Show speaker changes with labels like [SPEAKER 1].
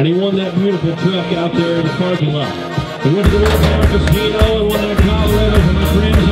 [SPEAKER 1] And he won that beautiful truck out there in the parking lot. He went to the Ozark Casino and won that Colorado for my friends